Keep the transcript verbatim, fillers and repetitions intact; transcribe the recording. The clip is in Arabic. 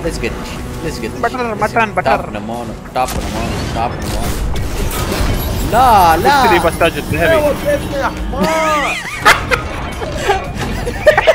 let's get let's get بتر متن بتر نمونو تاب نمونو تاب نمونو. لا لا اشتري بس تاج الذهبي. يا حمار